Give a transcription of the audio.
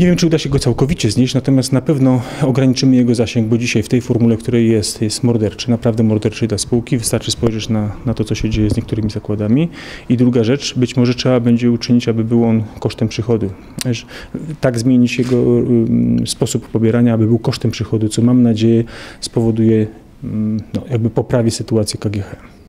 Nie wiem, czy uda się go całkowicie znieść, natomiast na pewno ograniczymy jego zasięg, bo dzisiaj w tej formule, której jest morderczy, naprawdę morderczy dla spółki. Wystarczy spojrzeć na to, co się dzieje z niektórymi zakładami. I druga rzecz, być może trzeba będzie uczynić, aby był on kosztem przychodu. Tak zmienić jego sposób pobierania, aby był kosztem przychodu, co mam nadzieję spowoduje, jakby poprawi sytuację KGHM.